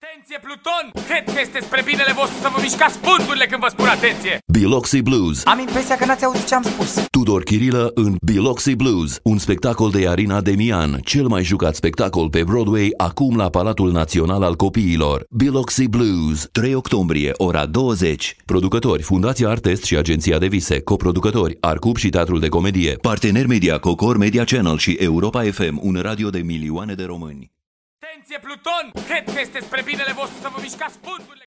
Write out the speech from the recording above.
Atenție, Pluton! Cred că este spre binele vostru să vă mișcați punturile când vă spun atenție! Biloxi Blues. Am impresia că n-ați auzit ce am spus. Tudor Chirilă în Biloxi Blues, un spectacol de Arina Demian, cel mai jucat spectacol pe Broadway, acum la Palatul Național al Copiilor. Biloxi Blues, 3 octombrie, ora 20. Producători: Fundația Artest și Agenția de Vise. Coproducători: Arcub și Teatrul de Comedie. Partener media: Cocor Media Channel și Europa FM, un radio de milioane de români. Atenție, Pluton! Cred că este spre binele vostru să vă mișcați punturile!